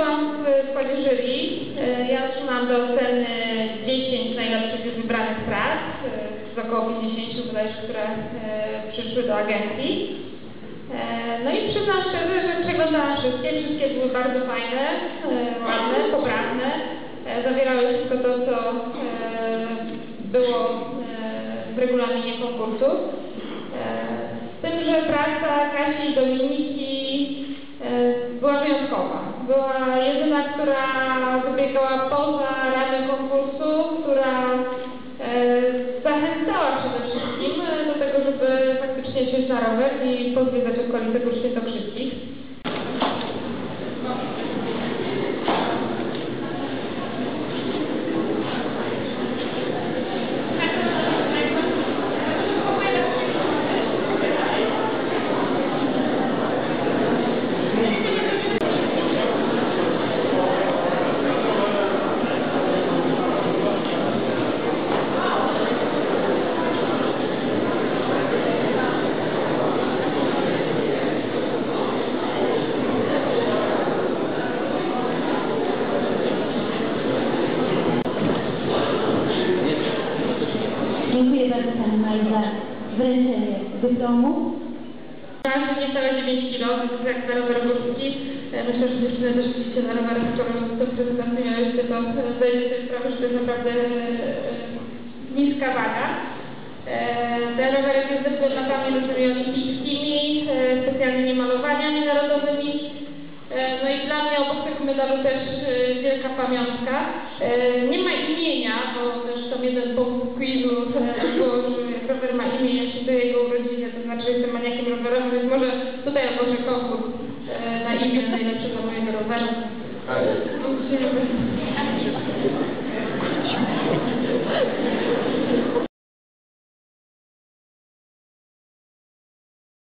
byłam w składzie jury. Ja otrzymałam do oceny 10 najlepszych wybranych prac z około 50 bodajże, które przyszły do agencji. No i przyznam szczerze, że przeglądałam wszystkie były bardzo fajne, ładne, poprawne. Zawierały wszystko to, co było w regulaminie konkursu. Z tym, że praca Kasi i Dominiki była wyjątkowa. Była jedyna, która wybiegała poza ramy konkursu, która zachęcała przede wszystkim do tego, żeby faktycznie wziąć na rower i pozwiedzać okolice Gór Świętokrzyskich. Dziękuję bardzo Pani Marii za wręczenie dyplomu. Waży niecałe 9 kg, jak na rower górski. Myślę, że dziewczyny też oczywiście na rowerach, skoro to prezentacji miałyście, to zdajecie sobie sprawę, że to jest naprawdę niska waga. Ten rowerek jest z dyplomami różnymi olimpijskimi, specjalnymi malowaniami narodowymi. No i dla mnie obok tego medalu też wielka pamiątka. Nie ma imienia, bo też tam jeden punkt quizu było, że rower ma imię, ja się do jego urodziny, to znaczy, że jestem maniakiem rowerowym, więc może tutaj ogłoszę konkurs na imię najlepszego mojego roweru.